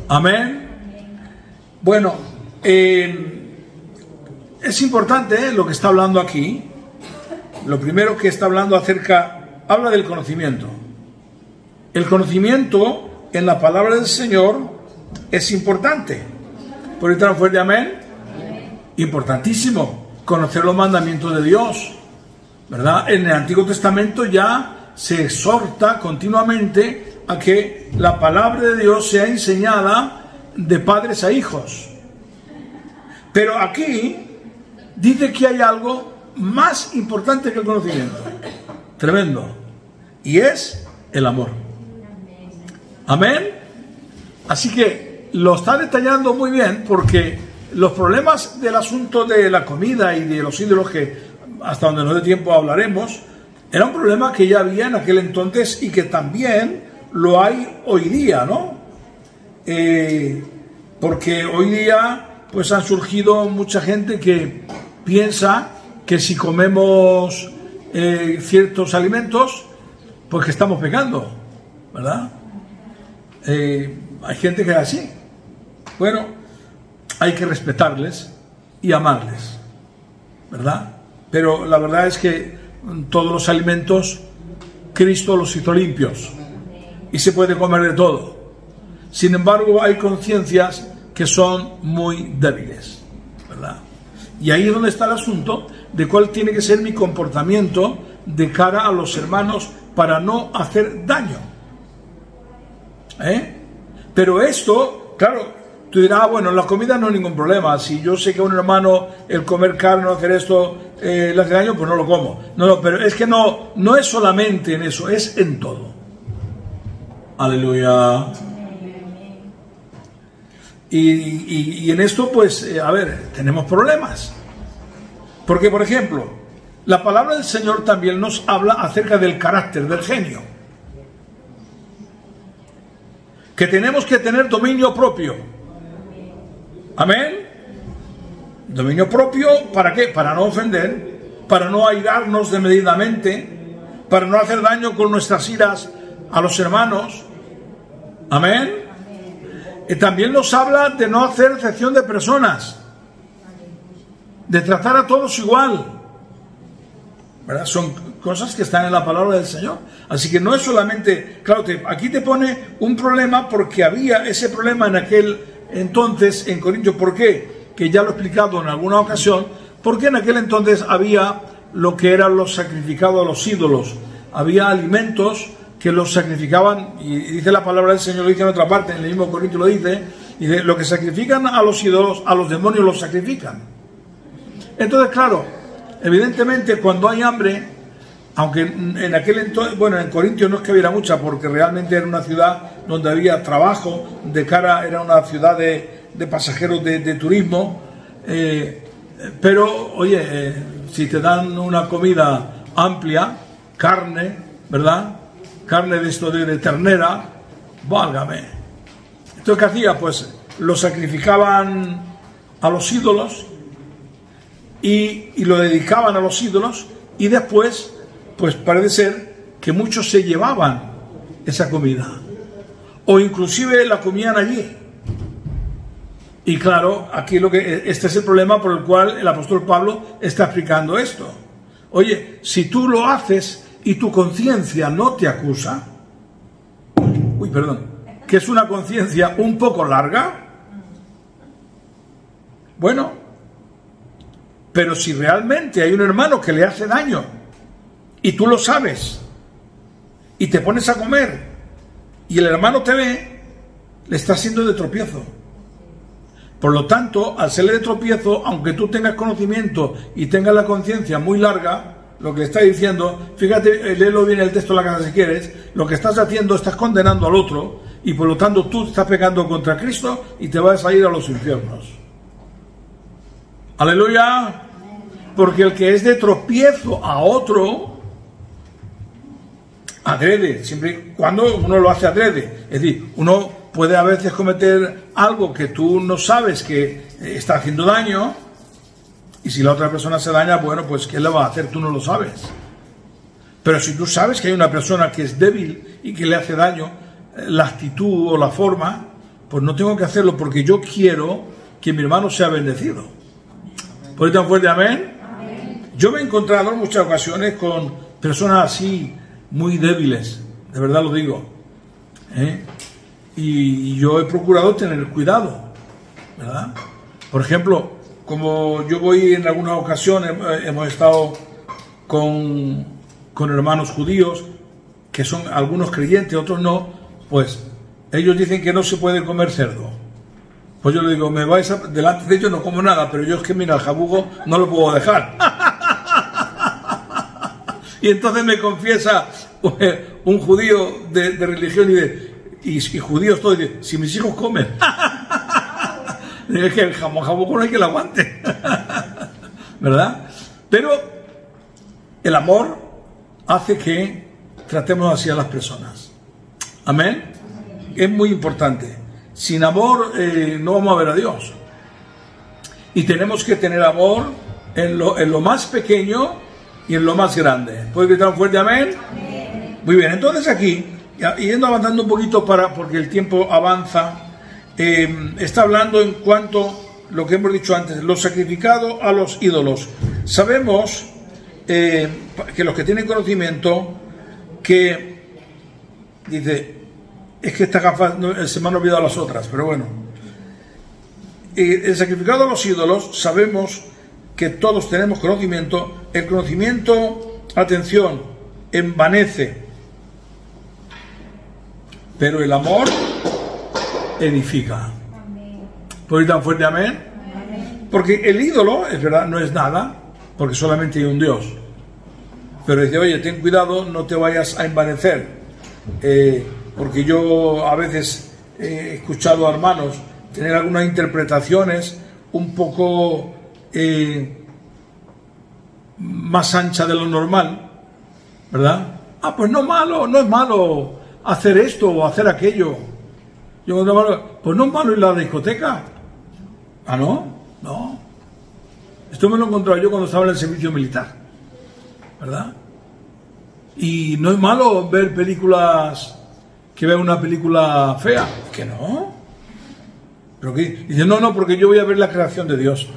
Amén. Bueno, es importante lo que está hablando aquí. Lo primero que está hablando habla del conocimiento. El conocimiento en la palabra del Señor es importante. ¿Por ahí tan fuerte amén? Importantísimo. Conocer los mandamientos de Dios, ¿verdad? En el Antiguo Testamento ya se exhorta continuamente a que la palabra de Dios sea enseñada de padres a hijos. Pero aquí dice que hay algo más importante que el conocimiento. Tremendo. Y es el amor. Amén. Así que lo está detallando muy bien, porque los problemas del asunto de la comida y de los ídolos, que hasta donde nos dé tiempo hablaremos, era un problema que ya había en aquel entonces y que también lo hay hoy día, ¿no? Porque hoy día pues han surgido mucha gente que piensa que si comemos ciertos alimentos, pues que estamos pecando, ¿verdad? Hay gente que es así. Bueno, hay que respetarles y amarles, ¿verdad? Pero la verdad es que todos los alimentos Cristo los hizo limpios y se puede comer de todo. Sin embargo, hay conciencias que son muy débiles, ¿verdad? Y ahí es donde está el asunto de cuál tiene que ser mi comportamiento de cara a los hermanos para no hacer daño. Pero esto, claro, tú dirás, bueno, la comida no hay ningún problema. Si yo sé que a un hermano el comer carne o hacer esto le hace daño, pues no lo como. No, pero es que no es solamente en eso, es en todo. Aleluya. Y en esto, pues, a ver, tenemos problemas. Porque, por ejemplo, la palabra del Señor también nos habla acerca del carácter, del genio. Que tenemos que tener dominio propio. Amén. Dominio propio, ¿para qué? Para no ofender, para no airarnos desmedidamente, para no hacer daño con nuestras iras a los hermanos. Amén. También nos habla de no hacer excepción de personas, de tratar a todos igual, ¿verdad? Son cosas que están en la palabra del Señor. Así que no es solamente, claro, aquí te pone un problema porque había ese problema en aquel entonces en Corintios. ¿Por qué? Que ya lo he explicado en alguna ocasión. Porque en aquel entonces había lo que eran los sacrificados a los ídolos. Había alimentos que los sacrificaban, y dice la palabra del Señor, lo dice en otra parte, en el mismo Corintios lo dice, lo que sacrifican a los ídolos, a los demonios los sacrifican. Entonces, claro, evidentemente cuando hay hambre, aunque en aquel entonces, bueno, en Corintios no es que hubiera mucha, porque realmente era una ciudad donde había trabajo, era una ciudad de pasajeros de turismo, pero, oye, si te dan una comida amplia, carne, ¿verdad?, carne de esto de ternera, válgame. Entonces, ¿qué hacía? Pues lo sacrificaban a los ídolos y lo dedicaban a los ídolos, y después, pues parece ser que muchos se llevaban esa comida, o inclusive la comían allí. Y claro, aquí este es el problema por el cual el apóstol Pablo está explicando esto. Oye, si tú lo haces y tu conciencia no te acusa, que es una conciencia un poco larga, bueno, pero si realmente hay un hermano que le hace daño y tú lo sabes y te pones a comer y el hermano te ve, le está haciendo de tropiezo. Por lo tanto, al serle de tropiezo, aunque tú tengas conocimiento y tengas la conciencia muy larga, lo que está diciendo, fíjate, léelo bien el texto en la casa si quieres, lo que estás haciendo, estás condenando al otro, y por lo tanto tú estás pecando contra Cristo y te vas a ir a los infiernos. Aleluya. Porque el que es de tropiezo a otro, adrede, siempre cuando uno lo hace adrede, es decir, uno puede a veces cometer algo que tú no sabes que está haciendo daño, y si la otra persona se daña, bueno, pues ¿qué le va a hacer? Tú no lo sabes. Pero si tú sabes que hay una persona que es débil y que le hace daño, la actitud o la forma, pues no tengo que hacerlo porque yo quiero que mi hermano sea bendecido. ¿Por tan fuerte amén? Yo me he encontrado en muchas ocasiones con personas así muy débiles, de verdad lo digo, y yo he procurado tener cuidado, ¿verdad? Por ejemplo, como yo voy en algunas ocasiones, hemos estado con hermanos judíos, que son algunos creyentes, otros no, pues ellos dicen que no se puede comer cerdo. Pues yo le digo, me vais delante de ellos no como nada, pero yo es que mira, el jabugo no lo puedo dejar. Y entonces me confiesa un judío de religión y judíos todos, dice, si mis hijos comen. Es que el jabugo no hay que lo aguante. ¿Verdad? Pero el amor hace que tratemos así a las personas. Amén. Es muy importante. Sin amor no vamos a ver a Dios. Y tenemos que tener amor en lo más pequeño y en lo más grande. ¿Puede gritar un fuerte amén? Amén. Muy bien, entonces aquí, yendo avanzando un poquito porque el tiempo avanza, está hablando en cuanto a lo que hemos dicho antes, lo sacrificado a los ídolos. Sabemos que los que tienen conocimiento, que dice, es que estas gafas se me han olvidado las otras, pero bueno, el sacrificado a los ídolos, sabemos que todos tenemos conocimiento. El conocimiento, atención, envanece, pero el amor edifica. ¿Puedo ir tan fuerte amén? Porque el ídolo, es verdad, no es nada, porque solamente hay un Dios. Pero dice, oye, ten cuidado, no te vayas a envanecer. Porque yo a veces he escuchado a hermanos tener algunas interpretaciones un poco más anchas de lo normal, ¿verdad? Pues no es malo hacer esto o hacer aquello. Pues no es malo ir a la discoteca. No. Esto me lo he encontrado yo cuando estaba en el servicio militar, ¿verdad? Y no es malo ver películas, que vea una película fea, que no. ¿Pero qué? Dice, no, porque yo voy a ver la creación de Dios.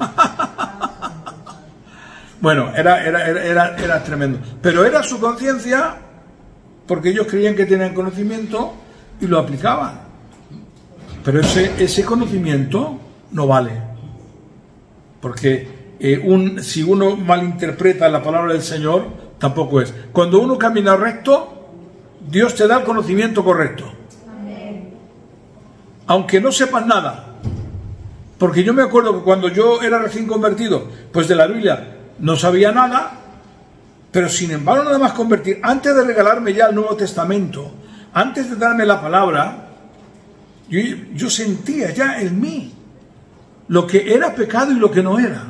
Bueno, era tremendo. Pero era su conciencia, porque ellos creían que tenían conocimiento y lo aplicaban. Pero ese conocimiento no vale. Porque si uno malinterpreta la palabra del Señor, tampoco es. Cuando uno camina recto, Dios te da el conocimiento correcto. Amén. Aunque no sepas nada. Porque yo me acuerdo que cuando yo era recién convertido, pues de la Biblia no sabía nada, pero sin embargo nada más convertir, antes de regalarme ya el Nuevo Testamento, antes de darme la palabra, yo sentía ya en mí lo que era pecado y lo que no era.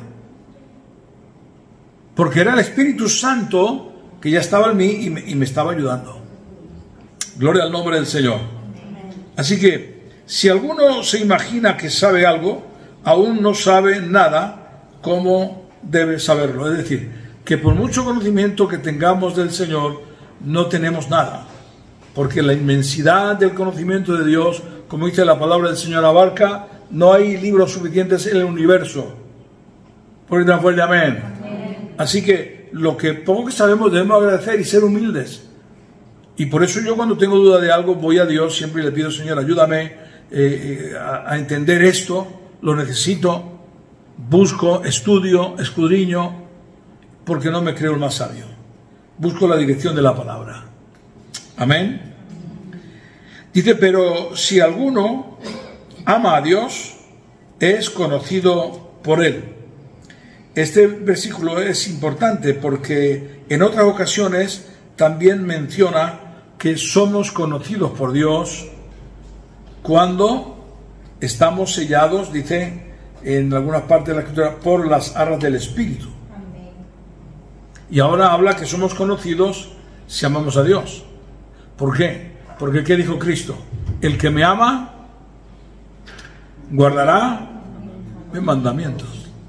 Porque era el Espíritu Santo que ya estaba en mí y me estaba ayudando. Gloria al nombre del Señor. Así que, si alguno se imagina que sabe algo, aún no sabe nada como debe saberlo. Es decir, que por mucho conocimiento que tengamos del Señor, no tenemos nada. Porque la inmensidad del conocimiento de Dios, como dice la palabra del Señor, abarca, no hay libros suficientes en el universo. Por tan fuerte amén. Así que lo que poco que sabemos debemos agradecer y ser humildes. Y por eso yo cuando tengo duda de algo voy a Dios siempre y le pido, Señor, ayúdame a entender esto, lo necesito, busco, estudio, escudriño, porque no me creo el más sabio. Busco la dirección de la palabra. Amén. Dice, pero si alguno ama a Dios, es conocido por Él. Este versículo es importante porque en otras ocasiones también menciona que somos conocidos por Dios cuando estamos sellados, dice en algunas partes de la Escritura, por las arras del Espíritu. Amén. Y ahora habla que somos conocidos si amamos a Dios. ¿Por qué? Porque ¿qué dijo Cristo? El que me ama guardará mis mandamientos.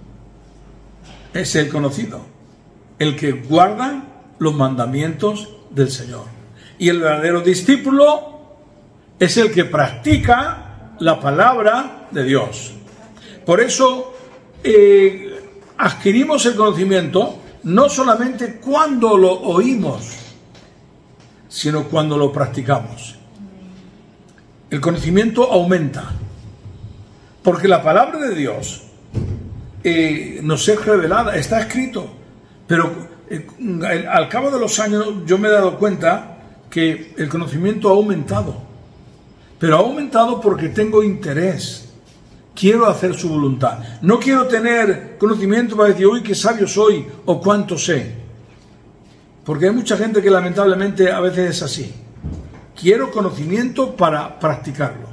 Es el conocido, el que guarda los mandamientos del Señor. Y el verdadero discípulo es el que practica la palabra de Dios. Por eso adquirimos el conocimiento no solamente cuando lo oímos, sino cuando lo practicamos. El conocimiento aumenta, porque la palabra de Dios nos es revelada, está escrito, pero al cabo de los años yo me he dado cuenta que el conocimiento ha aumentado, pero ha aumentado porque tengo interés. Quiero hacer su voluntad. No quiero tener conocimiento para decir, uy, qué sabio soy o cuánto sé. Porque hay mucha gente que lamentablemente a veces es así. Quiero conocimiento para practicarlo.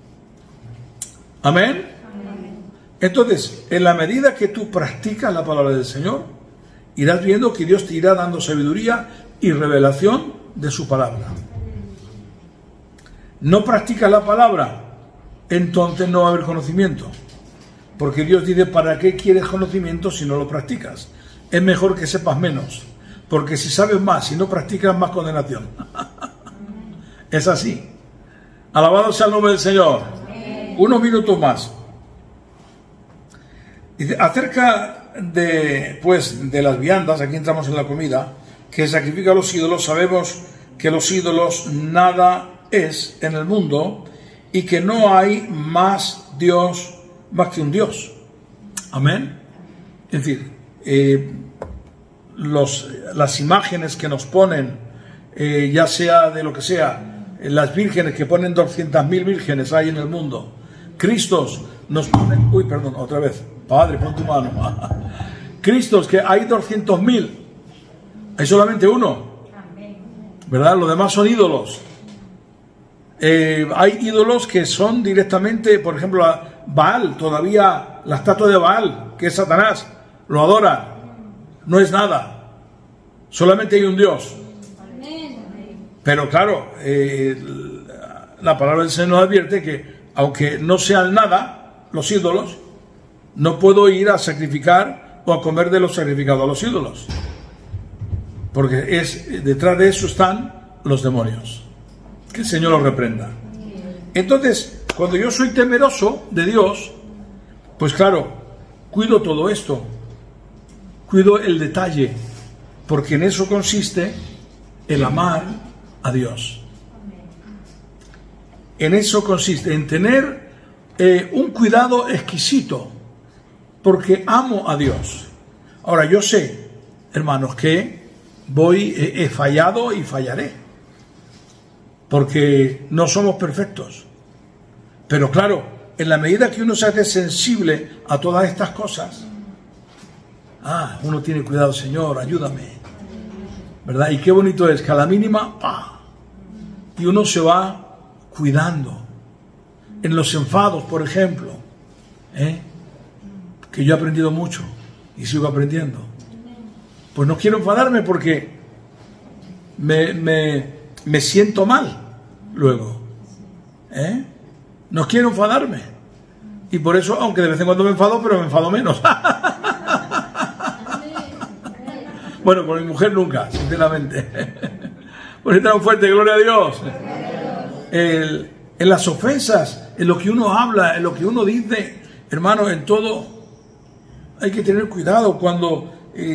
Amén. Entonces, en la medida que tú practicas la palabra del Señor, irás viendo que Dios te irá dando sabiduría y revelación de su palabra. No practicas la palabra, entonces no va a haber conocimiento. Porque Dios dice, ¿para qué quieres conocimiento si no lo practicas? Es mejor que sepas menos. Porque si sabes más, si no practicas, más condenación. Es así. Alabado sea el nombre del Señor. Unos minutos más. Dice, acerca de las viandas, aquí entramos en la comida, que sacrifica a los ídolos, sabemos que los ídolos nada es en el mundo y que no hay más Dios, más que un Dios. Amén. Es decir, las imágenes que nos ponen, ya sea de lo que sea, las vírgenes que ponen 200.000 vírgenes hay en el mundo, Cristos nos ponen, uy, perdón, otra vez, Padre, pon tu mano. Cristos, que hay 200.000, hay solamente uno, ¿verdad? Los demás son ídolos. Hay ídolos que son directamente, por ejemplo, Baal, todavía la estatua de Baal, que es Satanás, lo adora. No es nada, solamente hay un Dios. Pero claro, la palabra del Señor nos advierte que aunque no sean nada los ídolos, no puedo ir a sacrificar o a comer de los sacrificados a los ídolos, porque detrás de eso están los demonios. Que el Señor los reprenda. Entonces, cuando yo soy temeroso de Dios, pues claro, cuido todo esto, cuido el detalle, porque en eso consiste el amar a Dios. En eso consiste, en tener un cuidado exquisito, porque amo a Dios. Ahora, yo sé, hermanos, que he fallado y fallaré, porque no somos perfectos. Pero claro, en la medida que uno se hace sensible a todas estas cosas, uno tiene cuidado, Señor, ayúdame, ¿verdad? Y qué bonito es que a la mínima, y uno se va cuidando. En los enfados, por ejemplo, que yo he aprendido mucho y sigo aprendiendo. Pues no quiero enfadarme porque me siento mal luego. No quiero enfadarme. Y por eso, aunque de vez en cuando me enfado, pero me enfado menos. Bueno, con mi mujer nunca, sinceramente. Pues está un fuerte, gloria a Dios. En las ofensas, en lo que uno habla, en lo que uno dice, hermano, en todo hay que tener cuidado cuando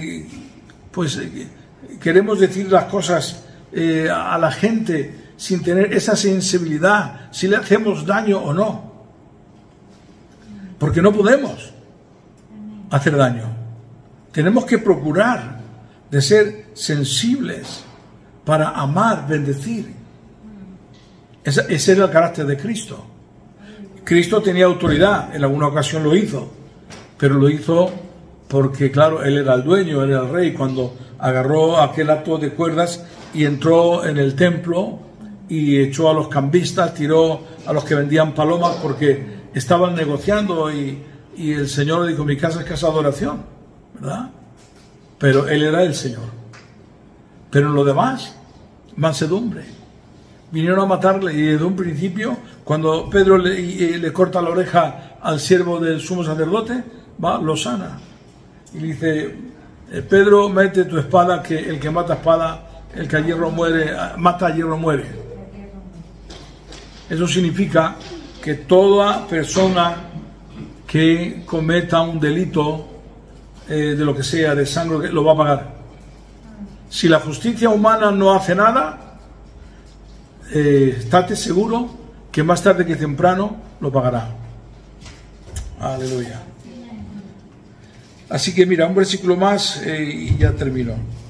queremos decir las cosas a la gente sin tener esa sensibilidad, si le hacemos daño o no, porque no podemos hacer daño. Tenemos que procurar de ser sensibles para amar, bendecir. Ese era el carácter de Cristo. Cristo tenía autoridad, en alguna ocasión lo hizo, pero lo hizo porque, claro, Él era el dueño, Él era el rey. Cuando agarró aquel acto de cuerdas y entró en el templo y echó a los cambistas, tiró a los que vendían palomas porque estaban negociando, y el Señor le dijo, mi casa es casa de oración, ¿verdad? Pero Él era el Señor. Pero en lo demás, mansedumbre. Vinieron a matarle, y desde un principio, cuando Pedro le corta la oreja al siervo del sumo sacerdote, lo sana. Y le dice, Pedro, mete tu espada, que el que mata espada, el que a hierro muere, mata a hierro muere. Eso significa que toda persona que cometa un delito de lo que sea, de sangre, lo va a pagar. Si la justicia humana no hace nada, estate seguro que más tarde que temprano lo pagará. Aleluya. Así que mira, un versículo más y ya termino.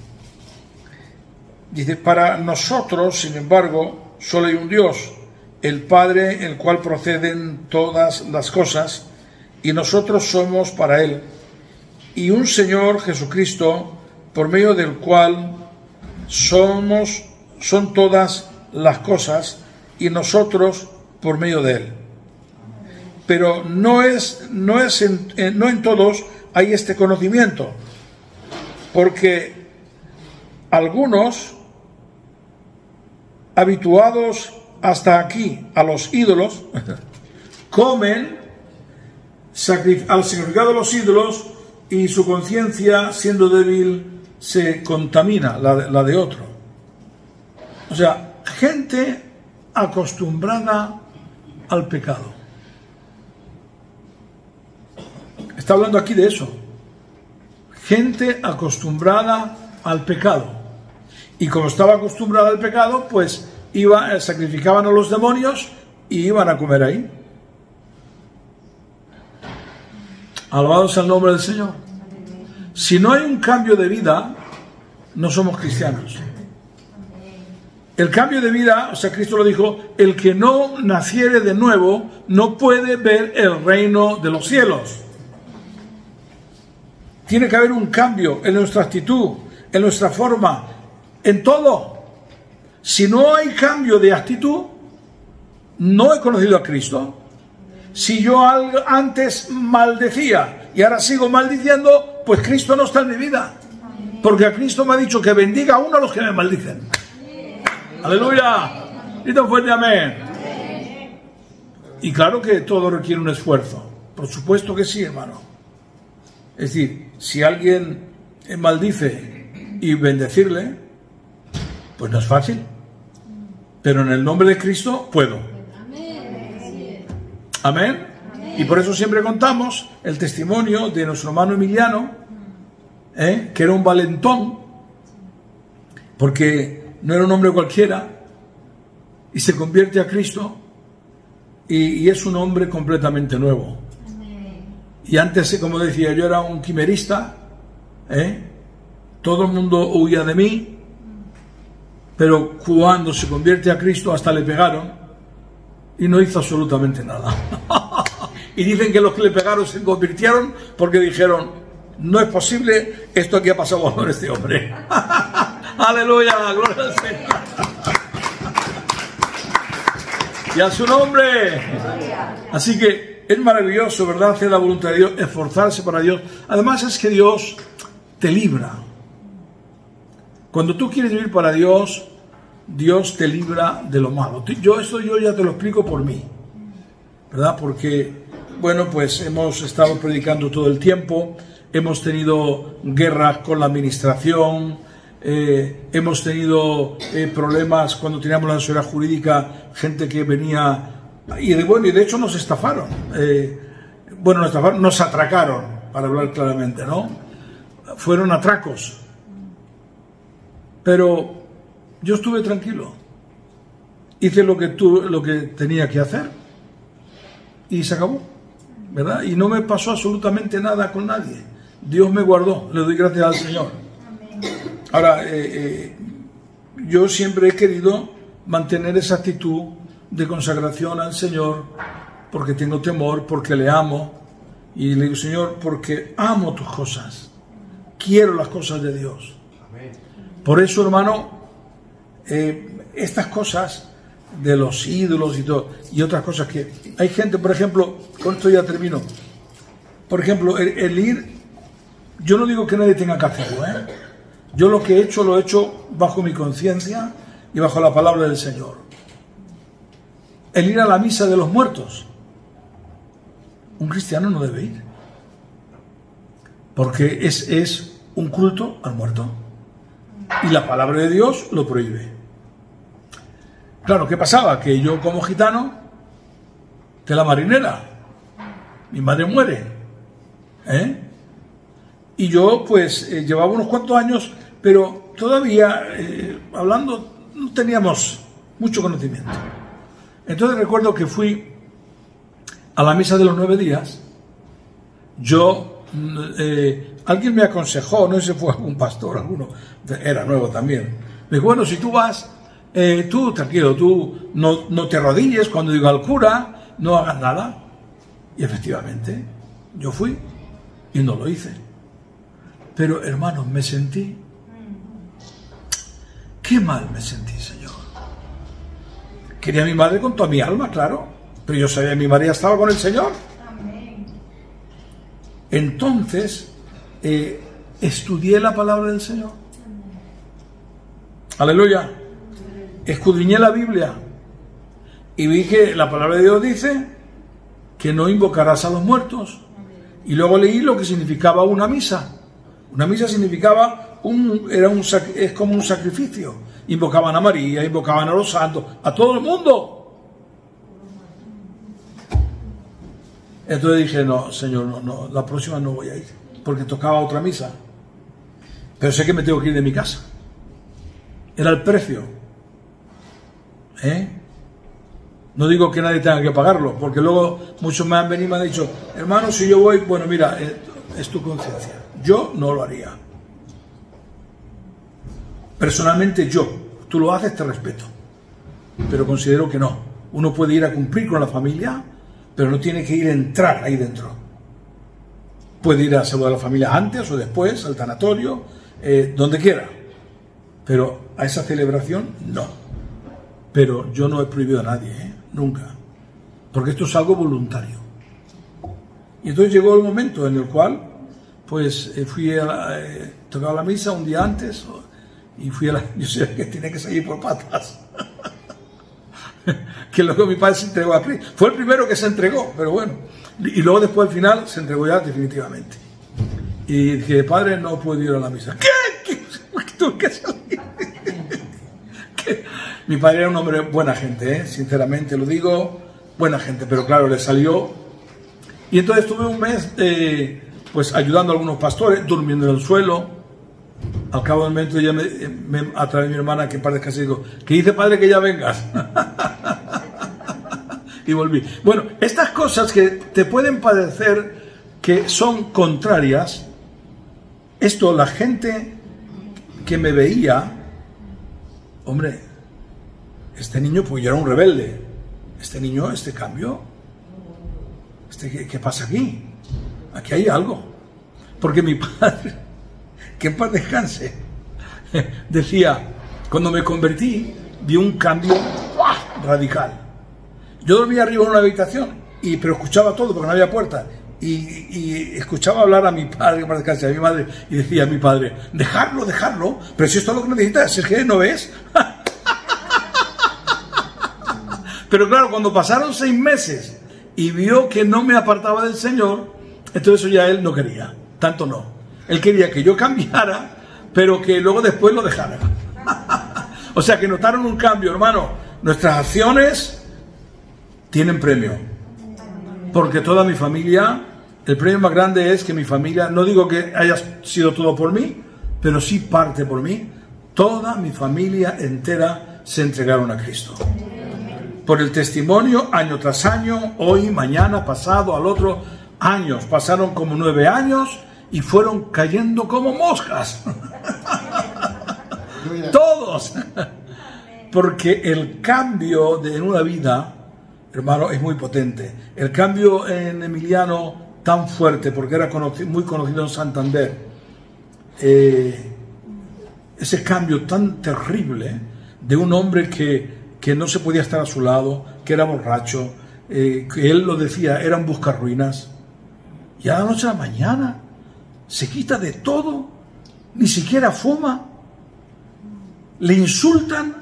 Dice, para nosotros, sin embargo, solo hay un Dios, el Padre, el cual proceden todas las cosas, y nosotros somos para Él, y un Señor Jesucristo, por medio del cual son todas las cosas, y nosotros por medio de Él. Pero no en todos hay este conocimiento, porque algunos, habituados hasta aquí a los ídolos, comen al significado de los ídolos y su conciencia, siendo débil, se contamina la de otro. O sea, gente acostumbrada al pecado. Está hablando aquí de eso. Gente acostumbrada al pecado. Y como estaba acostumbrada al pecado, pues sacrificaban a los demonios y iban a comer ahí. Alabado sea el nombre del Señor. Si no hay un cambio de vida, no somos cristianos. El cambio de vida, o sea, Cristo lo dijo, el que no naciere de nuevo no puede ver el reino de los cielos. Tiene que haber un cambio en nuestra actitud, en nuestra forma, en todo. Si no hay cambio de actitud, no he conocido a Cristo. Si yo antes maldecía y ahora sigo maldiciendo, pues Cristo no está en mi vida. Porque a Cristo me ha dicho que bendiga a uno a los que me maldicen. Aleluya. Y tan fuerte amén. Y claro que todo requiere un esfuerzo. Por supuesto que sí, hermano. Es decir, si alguien maldice y bendecirle, pues no es fácil. Pero en el nombre de Cristo puedo. Amén. Y por eso siempre contamos el testimonio de nuestro hermano Emiliano, que era un valentón, porque no era un hombre cualquiera, y se convierte a Cristo, y es un hombre completamente nuevo. Y antes, como decía, yo era un quimerista, todo el mundo huía de mí, pero cuando se convierte a Cristo hasta le pegaron y no hizo absolutamente nada. Y dicen que los que le pegaron se convirtieron porque dijeron, no es posible, esto aquí ha pasado con este hombre. Aleluya, gloria al Señor. Y a su nombre. Así que es maravilloso, ¿verdad? Hacer la voluntad de Dios, esforzarse para Dios. Además es que Dios te libra. Cuando tú quieres vivir para Dios, Dios te libra de lo malo. Yo ya te lo explico por mí, ¿verdad? Porque, bueno, pues hemos estado predicando todo el tiempo, hemos tenido guerras con la administración, hemos tenido problemas cuando teníamos la seguridad jurídica, gente que venía y de hecho nos estafaron. Nos atracaron, para hablar claramente, ¿no? Fueron atracos. Pero yo estuve tranquilo. Hice lo que tenía que hacer y se acabó, ¿verdad? Y no me pasó absolutamente nada con nadie. Dios me guardó, le doy gracias al Señor. Ahora, yo siempre he querido mantener esa actitud de consagración al Señor, porque tengo temor, porque le amo, y le digo, Señor, porque amo tus cosas, quiero las cosas de Dios. Por eso, hermano, estas cosas de los ídolos y todo, y otras cosas que hay gente, por ejemplo, con esto ya termino, por ejemplo, el ir, yo no digo que nadie tenga que hacerlo, yo lo que he hecho, lo he hecho bajo mi conciencia y bajo la palabra del Señor. El ir a la misa de los muertos, un cristiano no debe ir, porque es un culto al muerto. Y la palabra de Dios lo prohíbe. Claro, ¿qué pasaba? Que yo como gitano tela marinera. Mi madre muere. Y yo pues llevaba unos cuantos años, pero todavía hablando no teníamos mucho conocimiento. Entonces recuerdo que fui a la misa de los 9 días. Yo, alguien me aconsejó, no sé si fue algún pastor, alguno, era nuevo también. Me dijo, bueno, si tú vas, tú tranquilo, tú no te arrodilles cuando diga al cura, no hagas nada. Y efectivamente, yo fui y no lo hice. Pero hermanos, me sentí, qué mal me sentí, Señor. Quería a mi madre con toda mi alma, claro, pero yo sabía que mi madre ya estaba con el Señor. Entonces, estudié la palabra del Señor. Aleluya. Escudriñé la Biblia y vi que la palabra de Dios dice que no invocarás a los muertos. Y luego leí lo que significaba una misa. Una misa significaba es como un sacrificio. Invocaban a María, invocaban a los santos, a todo el mundo. Entonces dije, no, Señor, no, la próxima no voy a ir, porque tocaba otra misa. Pero sé que me tengo que ir de mi casa. Era el precio. No digo que nadie tenga que pagarlo, porque luego muchos me han venido y me han dicho, hermano, si yo voy, bueno, mira, es tu conciencia. Yo no lo haría. Personalmente yo, tú lo haces, te respeto. Pero considero que no. Uno puede ir a cumplir con la familia, pero no tiene que ir a entrar ahí dentro. Puede ir a saludar a la familia antes o después, al tanatorio, donde quiera. Pero a esa celebración, no. Pero yo no he prohibido a nadie, nunca. Porque esto es algo voluntario. Y entonces llegó el momento en el cual, pues, tocaba la misa un día antes, y fui yo sé que tenía que salir por patas. Que luego mi padre se entregó a Cristo. Fue el primero que se entregó, pero bueno. Y luego después al final se entregó ya definitivamente. Y dije, padre, no puedo ir a la misa. ¿Qué? ¿Tú qué salí? Mi padre era un hombre buena gente, sinceramente lo digo, buena gente, pero claro, le salió. Y entonces estuve un mes pues ayudando a algunos pastores, durmiendo en el suelo. Al cabo del momento ya a través de mi hermana, que padre casi digo, que dice padre que ya vengas. Y volví. Bueno, estas cosas que te pueden parecer que son contrarias, esto la gente que me veía, hombre, este niño, pues yo era un rebelde, este niño, este cambio, ¿qué pasa aquí? Aquí hay algo. Porque mi padre, que en paz descanse, decía, cuando me convertí, vi un cambio radical. Yo dormía arriba en una habitación, pero escuchaba todo porque no había puerta. Y escuchaba hablar a mi padre, que en paz descanse, a mi madre, y decía a mi padre, dejarlo, pero si esto es lo que necesitas, es que no ves. Pero claro, cuando pasaron 6 meses y vio que no me apartaba del Señor, entonces eso ya él no quería, tanto no. Él quería que yo cambiara, pero que luego después lo dejara. O sea que notaron un cambio, hermano. Nuestras acciones tienen premio. Porque toda mi familia, el premio más grande es que mi familia, no digo que haya sido todo por mí, pero sí parte por mí. Toda mi familia entera se entregaron a Cristo. Por el testimonio, año tras año, hoy, mañana, pasado, al otro, años. Pasaron como 9 años y fueron cayendo como moscas. Todos. Porque el cambio en una vida, hermano, es muy potente. El cambio en Emiliano, tan fuerte, porque era muy conocido en Santander. Ese cambio tan terrible de un hombre que no se podía estar a su lado, que era borracho, que él lo decía, era un buscarruinas. Y a la noche a la mañana se quita de todo, ni siquiera fuma, le insultan.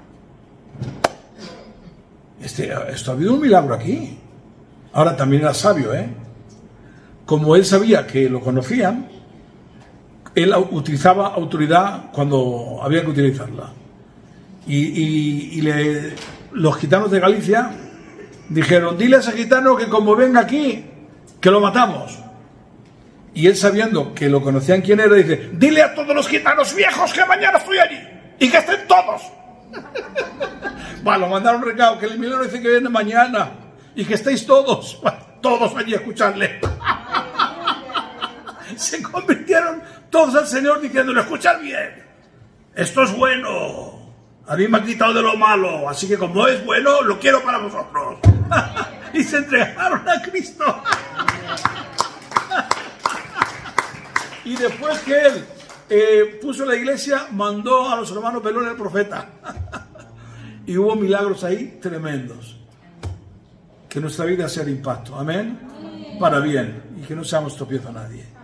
Esto ha habido un milagro aquí. Ahora también era sabio, Como él sabía que lo conocían, él utilizaba autoridad cuando había que utilizarla. Y los gitanos de Galicia dijeron, dile a ese gitano que como venga aquí, que lo matamos. Y él, sabiendo que lo conocían quién era, dice, dile a todos los gitanos viejos que mañana estoy allí y que estén todos. Bueno, mandaron un recado, que el milagro dice que viene mañana y que estéis todos, bueno, todos allí a escucharle. Se convirtieron todos al Señor diciéndole, escuchad bien, esto es bueno, a mí me han quitado de lo malo, así que como es bueno, lo quiero para vosotros. Y se entregaron a Cristo. Y después que él puso la iglesia, mandó a los hermanos Pelón el profeta. Y hubo milagros ahí tremendos. Que nuestra vida sea de impacto. Amén. Para bien. Y que no seamos tropiezo a nadie.